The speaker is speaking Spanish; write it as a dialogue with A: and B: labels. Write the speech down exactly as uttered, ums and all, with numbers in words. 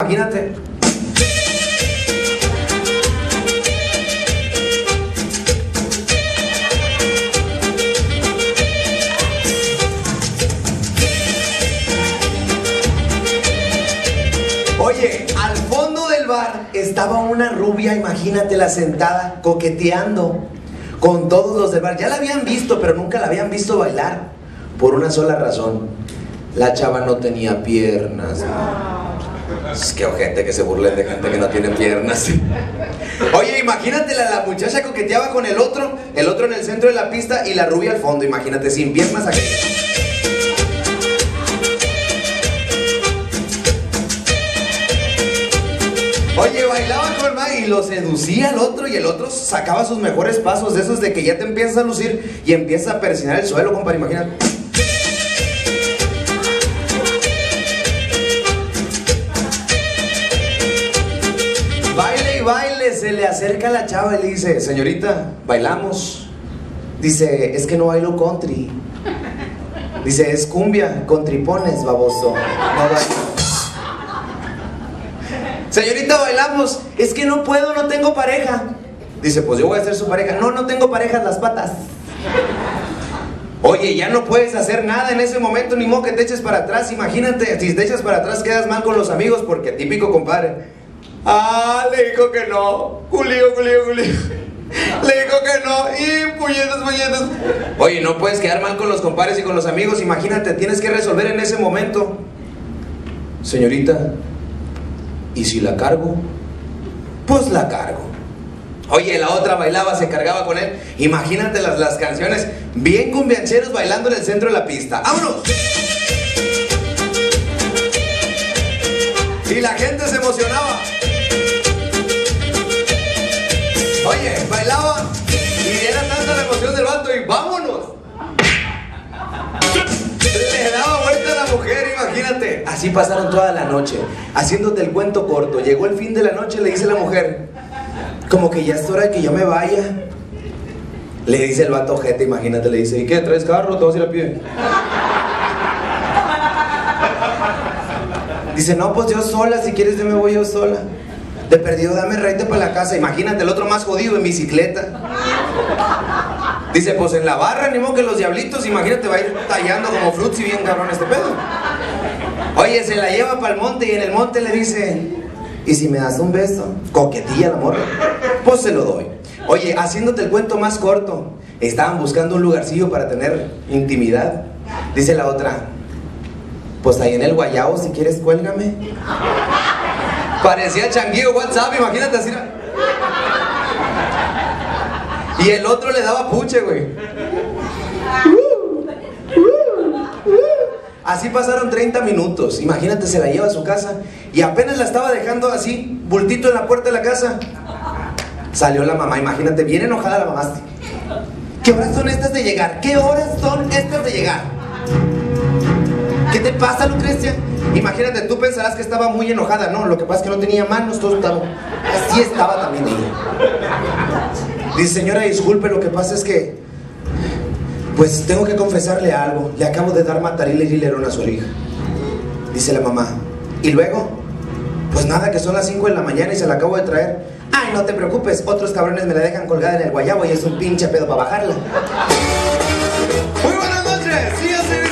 A: imagínate. Oye, al fondo del bar estaba una rubia, imagínatela sentada, coqueteando con todos los del bar. Ya la habían visto, pero nunca la habían visto bailar. Por una sola razón: la chava no tenía piernas. Es que ojete que se burlen de gente que no tiene piernas. Oye, imagínatela, la muchacha coqueteaba con el otro, el otro en el centro de la pista y la rubia al fondo, imagínate, sin piernas aquí. Oye, bailaba con el man y lo seducía al otro, y el otro sacaba sus mejores pasos, de esos de que ya te empiezas a lucir y empiezas a persinar el suelo, compadre, imagínate. Baile y baile, se le acerca a la chava y le dice: señorita, ¿bailamos? Dice: es que no bailo country. Dice: es cumbia, con tripones, baboso. No bailo. Señorita, bailamos. Es que no puedo, no tengo pareja. Dice: pues yo voy a ser su pareja. No, no tengo parejas, las patas. Oye, ya no puedes hacer nada en ese momento, ni modo que te eches para atrás. Imagínate, si te echas para atrás quedas mal con los amigos, porque típico, compadre. Ah, le dijo que no. Julio, Julio, Julio. Le dijo que no. Y puñetas, puñetas. Oye, no puedes quedar mal con los compadres y con los amigos. Imagínate, tienes que resolver en ese momento. Señorita, ¿y si la cargo? Pues la cargo. Oye, la otra bailaba, se cargaba con él. Imagínate las, las canciones bien cumbiancheros bailando en el centro de la pista. ¡Vámonos! Y la gente se emocionaba. Oye, bailaba y era tanta la emoción del vato y ¡vámonos! Le daba vuelta a la mujer, imagínate. Así pasaron toda la noche, haciéndote el cuento corto. Llegó el fin de la noche, le dice la mujer: como que ya es hora de que yo me vaya. Le dice el vato ojete, imagínate, le dice: ¿y qué? ¿Traes carro? ¿Te vas a ir a pie? Dice: no, pues yo sola, si quieres yo me voy yo sola. De perdido, dame raite para la casa. Imagínate, el otro más jodido en bicicleta. Dice: pues en la barra, ni modo que los diablitos. Imagínate, va a ir tallando como frutzi bien cabrón este pedo. Oye, se la lleva para el monte y en el monte le dice: ¿y si me das un beso? Coquetilla la morra. Pues se lo doy. Oye, haciéndote el cuento más corto, estaban buscando un lugarcillo para tener intimidad. Dice la otra: pues ahí en el guayabo, si quieres, cuélgame. Parecía changuillo WhatsApp, imagínate así. Y el otro le daba puche, güey. Así pasaron treinta minutos. Imagínate, se la lleva a su casa y apenas la estaba dejando así, bultito en la puerta de la casa, salió la mamá. Imagínate, bien enojada la mamá. ¿Qué horas son estas de llegar? ¿Qué horas son estas de llegar? ¿Qué te pasa, Lucrecia? Imagínate, tú pensarás que estaba muy enojada. No, lo que pasa es que no tenía manos, todo estaba... Así estaba también ella. Dice: señora, disculpe, lo que pasa es que... pues tengo que confesarle algo. Le acabo de dar matarile y hilerón a su hija. Dice la mamá: ¿y luego? Pues nada, que son las cinco de la mañana y se la acabo de traer. Ay, no te preocupes, otros cabrones me la dejan colgada en el guayabo y es un pinche pedo para bajarla. Muy buenas noches, síganse.